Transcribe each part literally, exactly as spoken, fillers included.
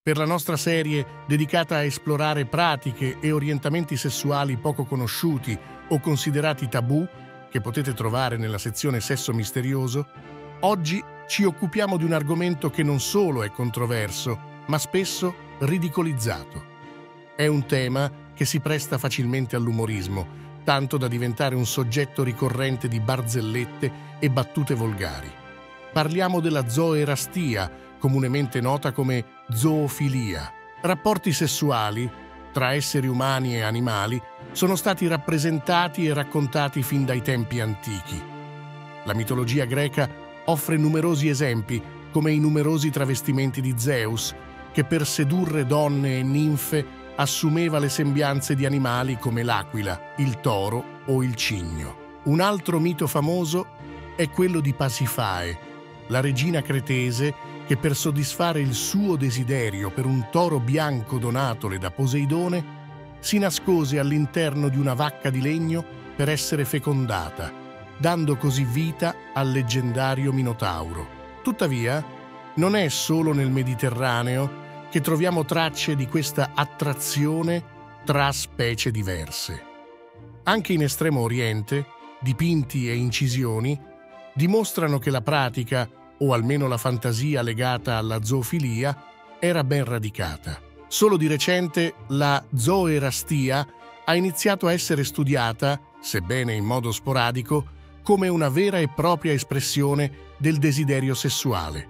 Per la nostra serie dedicata a esplorare pratiche e orientamenti sessuali poco conosciuti o considerati tabù, che potete trovare nella sezione Sesso Misterioso, oggi ci occupiamo di un argomento che non solo è controverso, ma spesso ridicolizzato. È un tema che si presta facilmente all'umorismo, tanto da diventare un soggetto ricorrente di barzellette e battute volgari. Parliamo della zooerastia, comunemente nota come zoofilia. Rapporti sessuali tra esseri umani e animali sono stati rappresentati e raccontati fin dai tempi antichi. La mitologia greca offre numerosi esempi, come i numerosi travestimenti di Zeus, che per sedurre donne e ninfe assumeva le sembianze di animali come l'aquila, il toro o il cigno. Un altro mito famoso è quello di Pasifae, la regina cretese che per soddisfare il suo desiderio per un toro bianco donatole da Poseidone si nascose all'interno di una vacca di legno per essere fecondata, dando così vita al leggendario Minotauro. Tuttavia, non è solo nel Mediterraneo che troviamo tracce di questa attrazione tra specie diverse. Anche in Estremo Oriente, dipinti e incisioni dimostrano che la pratica, o almeno la fantasia legata alla zoofilia, era ben radicata. Solo di recente la zooerastia ha iniziato a essere studiata, sebbene in modo sporadico, come una vera e propria espressione del desiderio sessuale.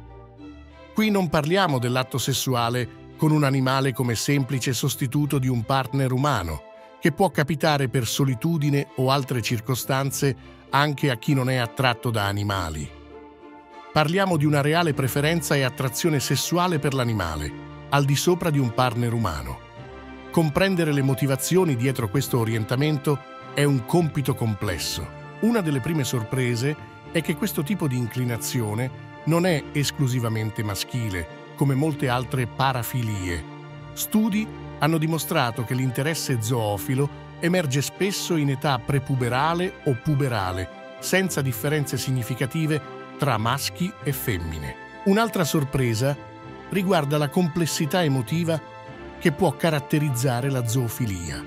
Qui non parliamo dell'atto sessuale con un animale come semplice sostituto di un partner umano, che può capitare per solitudine o altre circostanze anche a chi non è attratto da animali. Parliamo di una reale preferenza e attrazione sessuale per l'animale, al di sopra di un partner umano. Comprendere le motivazioni dietro questo orientamento è un compito complesso. Una delle prime sorprese è che questo tipo di inclinazione non è esclusivamente maschile, come molte altre parafilie. Studi hanno dimostrato che l'interesse zoofilo emerge spesso in età prepuberale o puberale, senza differenze significative tra maschi e femmine. Un'altra sorpresa riguarda la complessità emotiva che può caratterizzare la zoofilia.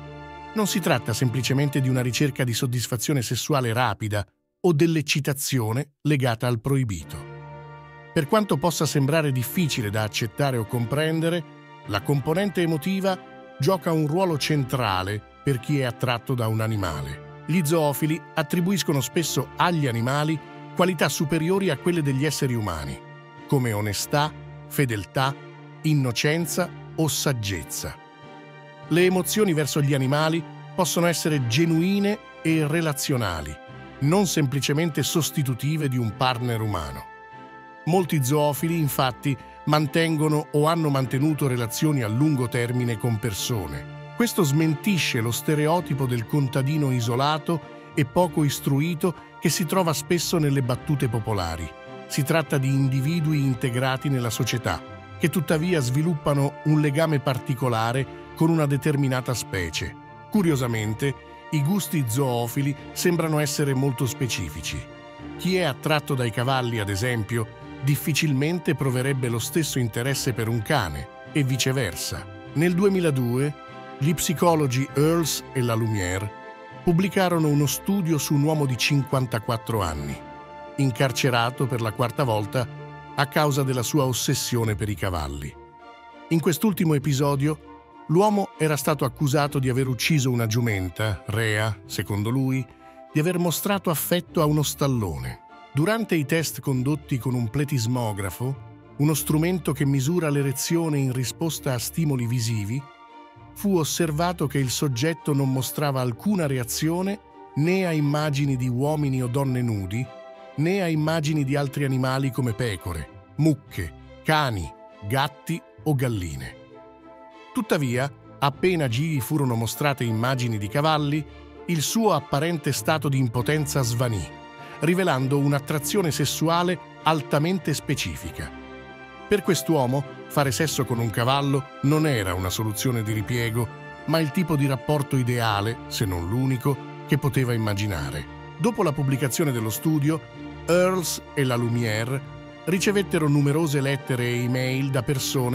Non si tratta semplicemente di una ricerca di soddisfazione sessuale rapida o dell'eccitazione legata al proibito. Per quanto possa sembrare difficile da accettare o comprendere, la componente emotiva gioca un ruolo centrale per chi è attratto da un animale. Gli zoofili attribuiscono spesso agli animali qualità superiori a quelle degli esseri umani, come onestà, fedeltà, innocenza o saggezza. Le emozioni verso gli animali possono essere genuine e relazionali, non semplicemente sostitutive di un partner umano. Molti zoofili, infatti, mantengono o hanno mantenuto relazioni a lungo termine con persone. Questo smentisce lo stereotipo del contadino isolato e poco istruito che si trova spesso nelle battute popolari. Si tratta di individui integrati nella società, che tuttavia sviluppano un legame particolare con una determinata specie. Curiosamente, i gusti zoofili sembrano essere molto specifici. Chi è attratto dai cavalli, ad esempio, difficilmente proverebbe lo stesso interesse per un cane, e viceversa. Nel duemiladue, gli psicologi Earls e la Lumière pubblicarono uno studio su un uomo di cinquantaquattro anni, incarcerato per la quarta volta a causa della sua ossessione per i cavalli. In quest'ultimo episodio, l'uomo era stato accusato di aver ucciso una giumenta, Rea, secondo lui, di aver mostrato affetto a uno stallone. Durante i test condotti con un pletismografo, uno strumento che misura l'erezione in risposta a stimoli visivi, fu osservato che il soggetto non mostrava alcuna reazione né a immagini di uomini o donne nudi, né a immagini di altri animali come pecore, mucche, cani, gatti o galline. Tuttavia, appena gli furono mostrate immagini di cavalli, il suo apparente stato di impotenza svanì, rivelando un'attrazione sessuale altamente specifica. Per quest'uomo, fare sesso con un cavallo non era una soluzione di ripiego, ma il tipo di rapporto ideale, se non l'unico, che poteva immaginare. Dopo la pubblicazione dello studio, Earls e la Lumière ricevettero numerose lettere e email da persone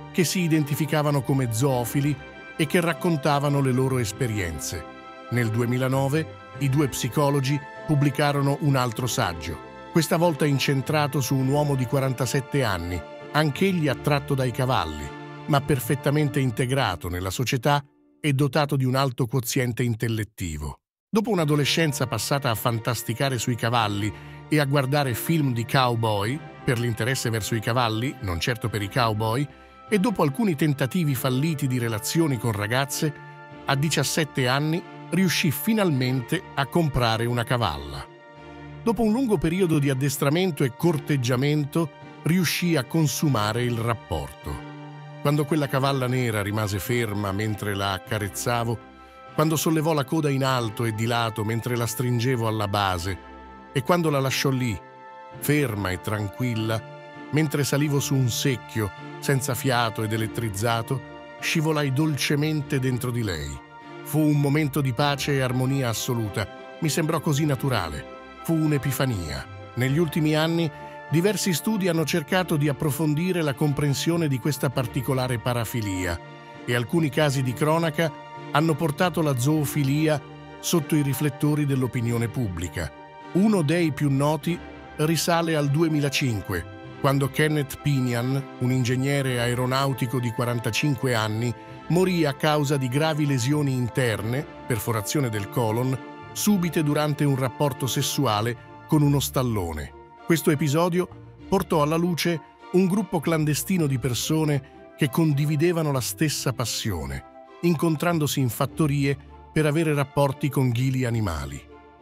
che si identificavano come zoofili e che raccontavano le loro esperienze. Nel duemilanove i due psicologi pubblicarono un altro saggio, questa volta incentrato su un uomo di quarantasette anni, anch'egli attratto dai cavalli, ma perfettamente integrato nella società e dotato di un alto quoziente intellettivo. Dopo un'adolescenza passata a fantasticare sui cavalli e a guardare film di cowboy, per l'interesse verso i cavalli, non certo per i cowboy, e dopo alcuni tentativi falliti di relazioni con ragazze, a diciassette anni riuscì finalmente a comprare una cavalla. Dopo un lungo periodo di addestramento e corteggiamento, riuscì a consumare il rapporto. Quando quella cavalla nera rimase ferma mentre la accarezzavo, quando sollevò la coda in alto e di lato mentre la stringevo alla base, e quando la lasciò lì, ferma e tranquilla, mentre salivo su un secchio, senza fiato ed elettrizzato, scivolai dolcemente dentro di lei. Fu un momento di pace e armonia assoluta. Mi sembrò così naturale. Fu un'epifania. Negli ultimi anni, diversi studi hanno cercato di approfondire la comprensione di questa particolare parafilia e alcuni casi di cronaca hanno portato la zoofilia sotto i riflettori dell'opinione pubblica. Uno dei più noti risale al duemilacinque, quando Kenneth Pinion, un ingegnere aeronautico di quarantacinque anni, morì a causa di gravi lesioni interne, perforazione del colon, subite durante un rapporto sessuale con uno stallone. Questo episodio portò alla luce un gruppo clandestino di persone che condividevano la stessa passione, incontrandosi in fattorie per avere rapporti con ghili animali.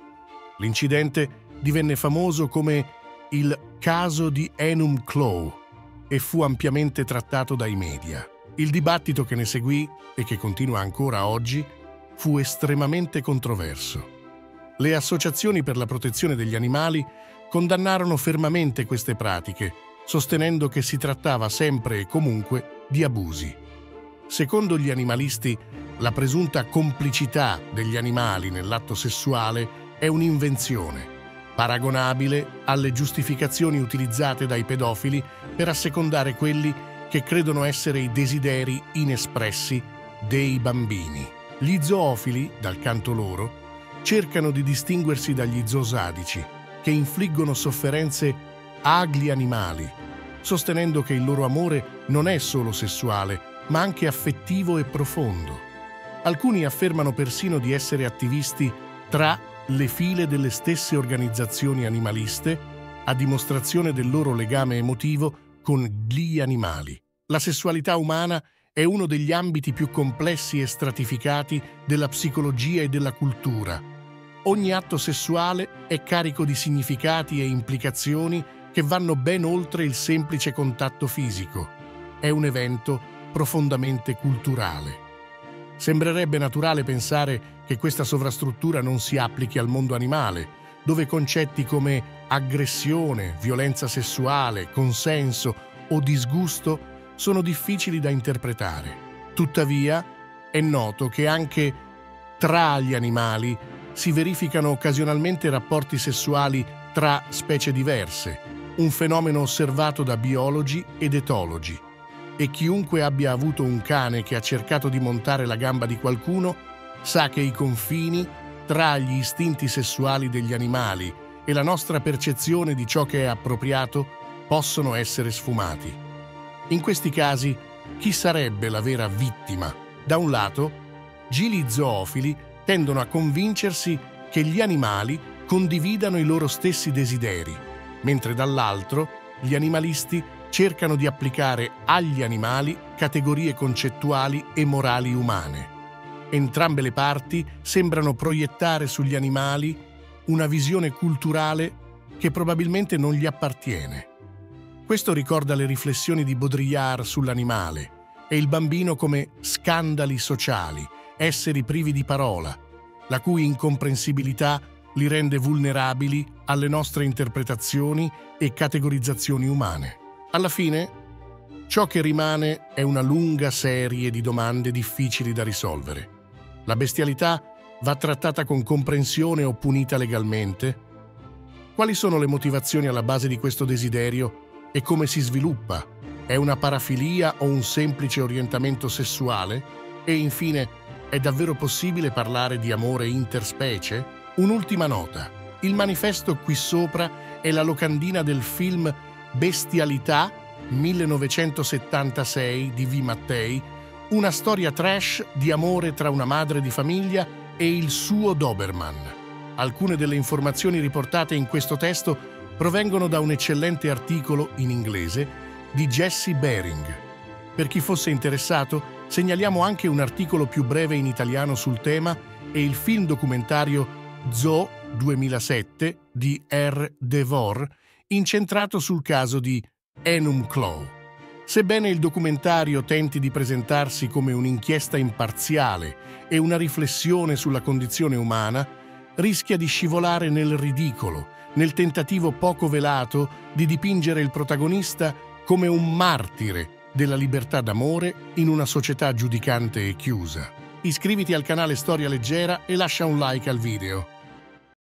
L'incidente divenne famoso come il caso di Enumclaw e fu ampiamente trattato dai media. Il dibattito che ne seguì, e che continua ancora oggi, fu estremamente controverso. Le associazioni per la protezione degli animali condannarono fermamente queste pratiche, sostenendo che si trattava sempre e comunque di abusi. Secondo gli animalisti, la presunta complicità degli animali nell'atto sessuale è un'invenzione, paragonabile alle giustificazioni utilizzate dai pedofili per assecondare quelli che credono essere i desideri inespressi dei bambini. Gli zoofili, dal canto loro, cercano di distinguersi dagli zoosadici, che infliggono sofferenze agli animali, sostenendo che il loro amore non è solo sessuale, ma anche affettivo e profondo. Alcuni affermano persino di essere attivisti tra le file delle stesse organizzazioni animaliste, a dimostrazione del loro legame emotivo con gli animali. La sessualità umana è uno degli ambiti più complessi e stratificati della psicologia e della cultura. Ogni atto sessuale è carico di significati e implicazioni che vanno ben oltre il semplice contatto fisico. È un evento profondamente culturale. Sembrerebbe naturale pensare che questa sovrastruttura non si applichi al mondo animale, dove concetti come aggressione, violenza sessuale, consenso o disgusto sono difficili da interpretare. Tuttavia, è noto che anche tra gli animali si verificano occasionalmente rapporti sessuali tra specie diverse, un fenomeno osservato da biologi ed etologi. E chiunque abbia avuto un cane che ha cercato di montare la gamba di qualcuno sa che i confini tra gli istinti sessuali degli animali e la nostra percezione di ciò che è appropriato possono essere sfumati. In questi casi, chi sarebbe la vera vittima? Da un lato, gili zoofili tendono a convincersi che gli animali condividano i loro stessi desideri, mentre dall'altro gli animalisti cercano di applicare agli animali categorie concettuali e morali umane. Entrambe le parti sembrano proiettare sugli animali una visione culturale che probabilmente non gli appartiene. Questo ricorda le riflessioni di Baudrillard sull'animale e il bambino come scandali sociali, esseri privi di parola, la cui incomprensibilità li rende vulnerabili alle nostre interpretazioni e categorizzazioni umane. Alla fine, ciò che rimane è una lunga serie di domande difficili da risolvere. La bestialità va trattata con comprensione o punita legalmente? Quali sono le motivazioni alla base di questo desiderio e come si sviluppa? È una parafilia o un semplice orientamento sessuale? E infine, è davvero possibile parlare di amore interspecie? Un'ultima nota. Il manifesto qui sopra è la locandina del film Bestialità millenovecentosettantasei di V. Mattei, una storia trash di amore tra una madre di famiglia e il suo Doberman. Alcune delle informazioni riportate in questo testo provengono da un eccellente articolo in inglese di Jesse Bering. Per chi fosse interessato, segnaliamo anche un articolo più breve in italiano sul tema e il film documentario Zoo duemilasette di R. Devor, incentrato sul caso di Enumclaw. Sebbene il documentario tenti di presentarsi come un'inchiesta imparziale e una riflessione sulla condizione umana, rischia di scivolare nel ridicolo, nel tentativo poco velato di dipingere il protagonista come un martire della libertà d'amore in una società giudicante e chiusa. Iscriviti al canale Storia Leggera e lascia un like al video.